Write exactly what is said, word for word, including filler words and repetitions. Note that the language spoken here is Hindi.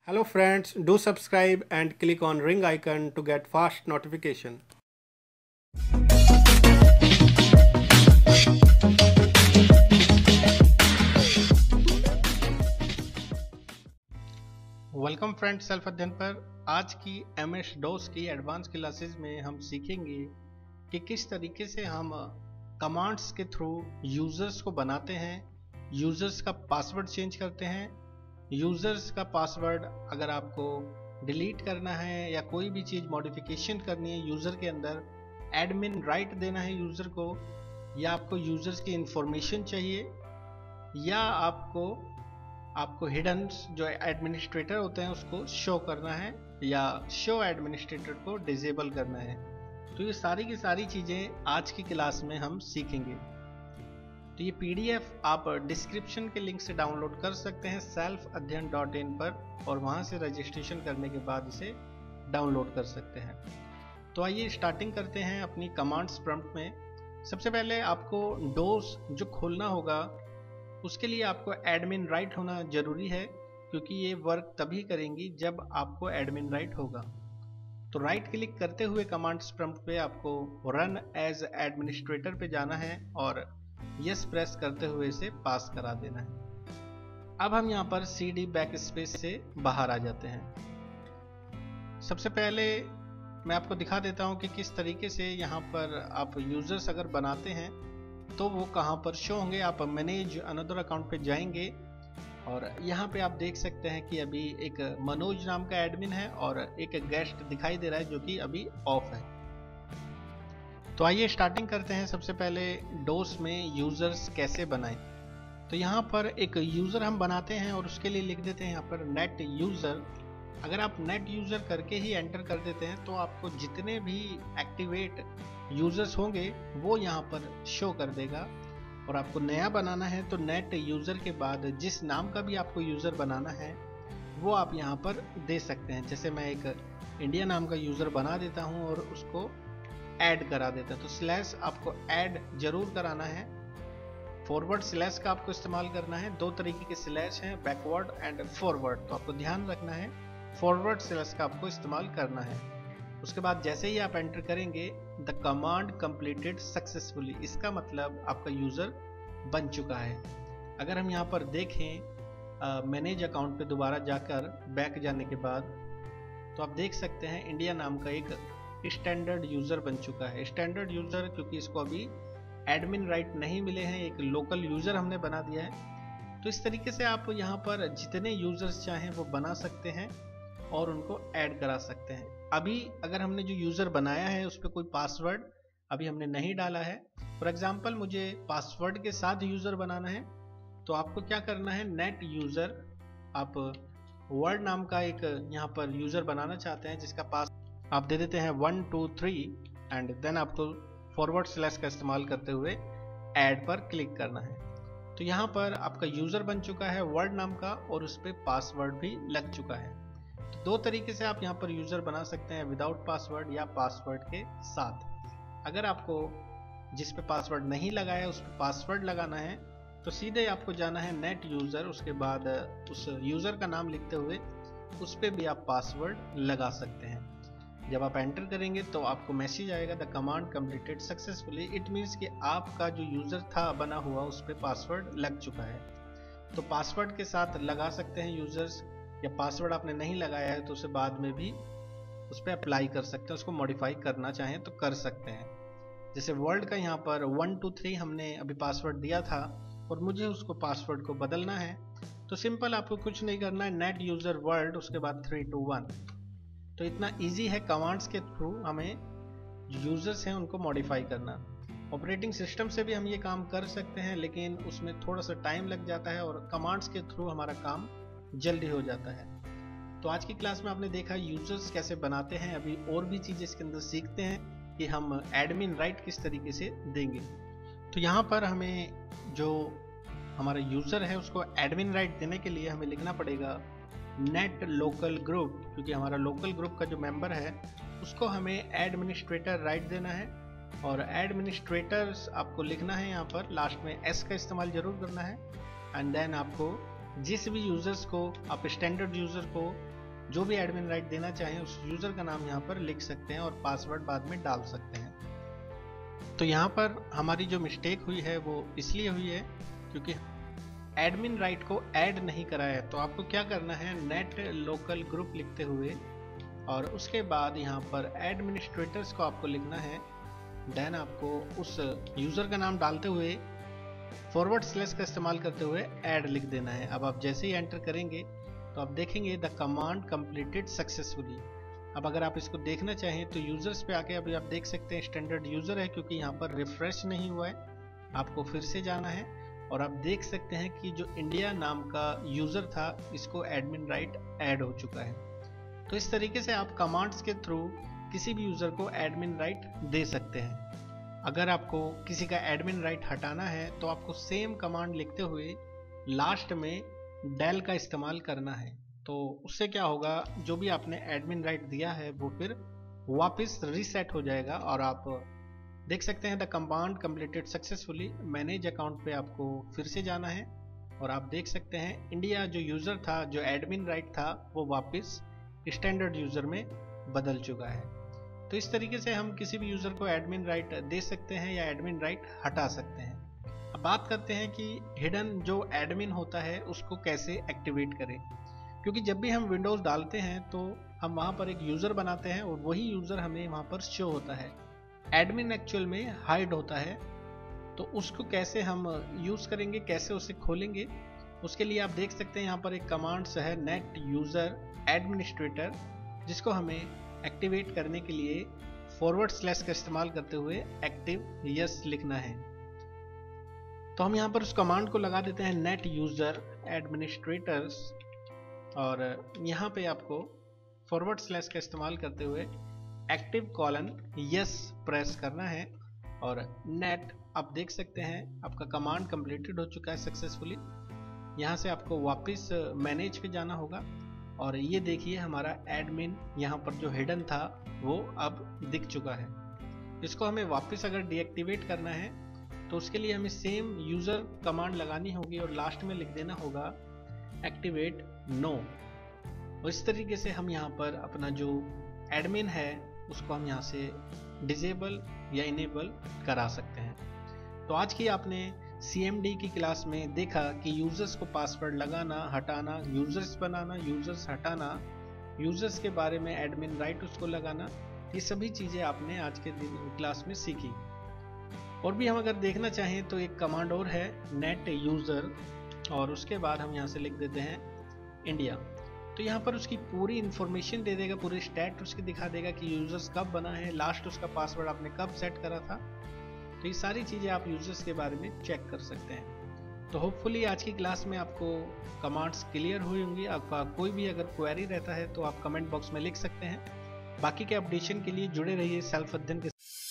Hello friends, do subscribe and click on ring icon to get fast notification. Welcome friends, self अध्ययन पर आज की एम एस डॉस की एडवांस क्लासेस में हम सीखेंगे कि किस तरीके से हम कमांड्स के थ्रू यूजर्स को बनाते हैं, यूजर्स का पासवर्ड चेंज करते हैं। यूजर्स का पासवर्ड अगर आपको डिलीट करना है या कोई भी चीज़ मॉडिफिकेशन करनी है यूज़र के अंदर, एडमिन राइट देना है यूज़र को, या आपको यूजर्स की इंफॉर्मेशन चाहिए, या आपको आपको हिडन जो एडमिनिस्ट्रेटर होते हैं उसको शो करना है, या शो एडमिनिस्ट्रेटर को डिसेबल करना है। तो ये सारी की सारी चीज़ें आज की क्लास में हम सीखेंगे। तो ये पीडीएफ आप डिस्क्रिप्शन के लिंक से डाउनलोड कर सकते हैं सेल्फ अध्ययन डॉट इन पर, और वहाँ से रजिस्ट्रेशन करने के बाद इसे डाउनलोड कर सकते हैं। तो आइए स्टार्टिंग करते हैं अपनी कमांड्स प्रॉम्प्ट में। सबसे पहले आपको डोस जो खोलना होगा उसके लिए आपको एडमिन राइट होना जरूरी है, क्योंकि ये वर्क तभी करेंगी जब आपको एडमिन राइट होगा। तो राइट क्लिक करते हुए कमांड्स प्रॉम्प्ट पे आपको रन एज एडमिनिस्ट्रेटर पे जाना है और यस प्रेस करते हुए इसे पास करा देना है। अब हम यहाँ पर सी डी बैक स्पेस से बाहर आ जाते हैं। सबसे पहले मैं आपको दिखा देता हूँ कि किस तरीके से यहाँ पर आप यूजर्स अगर बनाते हैं तो वो कहाँ पर शो होंगे। आप मैनेज अनदर अकाउंट पे जाएंगे और यहाँ पे आप देख सकते हैं कि अभी एक मनोज नाम का एडमिन है और एक गेस्ट दिखाई दे रहा है जो कि अभी ऑफ है। तो आइए स्टार्टिंग करते हैं। सबसे पहले डोस में यूजर्स कैसे बनाएं। तो यहाँ पर एक यूजर हम बनाते हैं और उसके लिए लिख देते हैं यहाँ पर नेट यूजर। अगर आप नेट यूजर करके ही एंटर कर देते हैं तो आपको जितने भी एक्टिवेट यूजर्स होंगे वो यहाँ पर शो कर देगा। और आपको नया बनाना है तो नेट यूजर के बाद जिस नाम का भी आपको यूजर बनाना है वो आप यहाँ पर दे सकते हैं। जैसे मैं एक इंडिया नाम का यूजर बना देता हूँ और उसको ऐड करा देता है। तो स्लैश आपको ऐड जरूर कराना है। फॉरवर्ड स्लैश का आपको इस्तेमाल करना है। दो तरीके के स्लैश हैं, बैकवर्ड एंड फॉरवर्ड, तो आपको ध्यान रखना है फॉरवर्ड स्लैश का आपको इस्तेमाल करना है। उसके बाद जैसे ही आप एंटर करेंगे द कमांड कंप्लीटेड सक्सेसफुली, इसका मतलब आपका यूजर बन चुका है। अगर हम यहाँ पर देखें मैनेज अकाउंट पे दोबारा जाकर बैक जाने के बाद तो आप देख सकते हैं इंडिया नाम का एक स्टैंडर्ड यूजर बन चुका है। स्टैंडर्ड यूजर क्योंकि इसको अभी एडमिन राइट नहीं मिले हैं, एक लोकल यूजर हमने बना दिया है। तो इस तरीके से आप यहाँ पर जितने यूजर्स चाहें वो बना सकते हैं और उनको ऐड करा सकते हैं। अभी अगर हमने जो यूजर बनाया है उस पर कोई पासवर्ड अभी हमने नहीं डाला है, फॉर एग्जांपल मुझे पासवर्ड के साथ यूजर बनाना है, तो आपको क्या करना है, नेट यूजर आप वर्ड नाम का एक यहाँ पर यूजर बनाना चाहते हैं जिसका पास आप दे देते हैं one two three and then आपको फॉरवर्ड स्लैश का इस्तेमाल करते हुए ऐड पर क्लिक करना है। तो यहाँ पर आपका यूजर बन चुका है वर्ड नाम का और उस पर पासवर्ड भी लग चुका है। तो दो तरीके से आप यहाँ पर यूजर बना सकते हैं, विदाउट पासवर्ड या पासवर्ड के साथ। अगर आपको जिस पे पासवर्ड नहीं लगाया उस पर पासवर्ड लगाना है तो सीधे आपको जाना है नेट यूजर, उसके बाद उस यूजर का नाम लिखते हुए उस पर भी आप पासवर्ड लगा सकते हैं। जब आप एंटर करेंगे तो आपको मैसेज आएगा the command completed successfully. It means कि आपका जो यूजर था बना हुआ उस पर पासवर्ड लग चुका है। तो पासवर्ड के साथ लगा सकते हैं यूजर्स, या पासवर्ड आपने नहीं लगाया है तो उसे बाद में भी उस पर अप्लाई कर सकते हैं, उसको मॉडिफाई करना चाहें तो कर सकते हैं। जैसे वर्ल्ड का यहाँ पर वन टू थ्री हमने अभी पासवर्ड दिया था और मुझे उसको पासवर्ड को बदलना है, तो सिंपल आपको कुछ नहीं करना है, नेट यूजर वर्ल्ड उसके बाद थ्री टू वन। तो इतना इजी है कमांड्स के थ्रू हमें यूजर्स हैं उनको मॉडिफाई करना। ऑपरेटिंग सिस्टम से भी हम ये काम कर सकते हैं लेकिन उसमें थोड़ा सा टाइम लग जाता है और कमांड्स के थ्रू हमारा काम जल्दी हो जाता है। तो आज की क्लास में आपने देखा यूजर्स कैसे बनाते हैं। अभी और भी चीज़ें इसके अंदर सीखते हैं कि हम एडमिन राइट किस तरीके से देंगे। तो यहाँ पर हमें जो हमारा यूजर है उसको एडमिन राइट देने के लिए हमें लिखना पड़ेगा नेट लोकल ग्रुप, क्योंकि हमारा लोकल ग्रुप का जो मेंबर है उसको हमें एडमिनिस्ट्रेटर राइट देना है। और एडमिनिस्ट्रेटर्स आपको लिखना है यहाँ पर लास्ट में एस का इस्तेमाल जरूर करना है। एंड देन आपको जिस भी यूजर्स को आप स्टैंडर्ड यूजर को जो भी एडमिन राइट देना चाहें उस यूज़र का नाम यहाँ पर लिख सकते हैं और पासवर्ड बाद में डाल सकते हैं। तो यहाँ पर हमारी जो मिस्टेक हुई है वो इसलिए हुई है क्योंकि एडमिन राइट को ऐड नहीं कराया है। तो आपको क्या करना है, नेट लोकल ग्रुप लिखते हुए और उसके बाद यहाँ पर एडमिनिस्ट्रेटर्स को आपको लिखना है। देन आपको उस यूज़र का नाम डालते हुए फॉरवर्ड स्लैश का इस्तेमाल करते हुए ऐड लिख देना है। अब आप जैसे ही एंटर करेंगे तो आप देखेंगे द कमांड कंप्लीटेड सक्सेसफुली। अब अगर आप इसको देखना चाहें तो यूज़र्स पे आके अभी आप देख सकते हैं स्टैंडर्ड यूज़र है क्योंकि यहाँ पर रिफ्रेश नहीं हुआ है। आपको फिर से जाना है और आप देख सकते हैं कि जो इंडिया नाम का यूज़र था इसको एडमिन राइट ऐड हो चुका है। तो इस तरीके से आप कमांड्स के थ्रू किसी भी यूज़र को एडमिन राइट दे सकते हैं। अगर आपको किसी का एडमिन राइट हटाना है तो आपको सेम कमांड लिखते हुए लास्ट में डेल का इस्तेमाल करना है। तो उससे क्या होगा, जो भी आपने एडमिन राइट दिया है वो फिर वापस रीसेट हो जाएगा और आप देख सकते हैं the command completed successfully. Manage account पे आपको फिर से जाना है और आप देख सकते हैं इंडिया जो यूज़र था, जो एडमिन राइट था, वो वापस स्टैंडर्ड यूज़र में बदल चुका है। तो इस तरीके से हम किसी भी यूज़र को एडमिन राइट दे सकते हैं या एडमिन राइट हटा सकते हैं। अब बात करते हैं कि हिडन जो एडमिन होता है उसको कैसे एक्टिवेट करें, क्योंकि जब भी हम विंडोज़ डालते हैं तो हम वहाँ पर एक यूज़र बनाते हैं और वही यूज़र हमें वहाँ पर शो होता है। एडमिन एक्चुअल में हाइड होता है। तो उसको कैसे हम यूज़ करेंगे, कैसे उसे खोलेंगे, उसके लिए आप देख सकते हैं यहाँ पर एक कमांड्स है नेट यूज़र एडमिनिस्ट्रेटर, जिसको हमें एक्टिवेट करने के लिए फॉरवर्ड स्लैश का इस्तेमाल करते हुए एक्टिव यस लिखना है। तो हम यहाँ पर उस कमांड को लगा देते हैं नेट यूज़र एडमिनिस्ट्रेटर्स और यहाँ पे आपको फॉरवर्ड स्लैश का इस्तेमाल करते हुए एक्टिव कॉलन यस प्रेस करना है और नेट आप देख सकते हैं आपका कमांड कंप्लीटेड हो चुका है सक्सेसफुली। यहाँ से आपको वापस मैनेज पे जाना होगा और ये देखिए हमारा एडमिन यहाँ पर जो हिडन था वो अब दिख चुका है। इसको हमें वापस अगर डीएक्टिवेट करना है तो उसके लिए हमें सेम यूज़र कमांड लगानी होगी और लास्ट में लिख देना होगा एक्टिवेट नो। और इस तरीके से हम यहाँ पर अपना जो एडमिन है उसको हम यहाँ से डिसेबल या इनेबल करा सकते हैं। तो आज की आपने सी एम डी की क्लास में देखा कि यूज़र्स को पासवर्ड लगाना, हटाना, यूज़र्स बनाना, यूज़र्स हटाना, यूज़र्स के बारे में एडमिन राइट उसको लगाना, ये सभी चीज़ें आपने आज के दिन क्लास में सीखी। और भी हम अगर देखना चाहें तो एक कमांड और है नेट यूज़र और उसके बाद हम यहाँ से लिख देते हैं इंडिया। तो यहाँ पर उसकी पूरी इन्फॉर्मेशन दे देगा, पूरी स्टैट उसकी दिखा देगा कि यूज़र्स कब बना है, लास्ट उसका पासवर्ड आपने कब सेट करा था। तो ये सारी चीज़ें आप यूज़र्स के बारे में चेक कर सकते हैं। तो होपफुली आज की क्लास में आपको कमांड्स क्लियर हुई होंगी। आपका कोई भी अगर क्वेरी रहता है तो आप कमेंट बॉक्स में लिख सकते हैं। बाकी के अपडेशन के लिए जुड़े रहिए सेल्फ अध्ययन के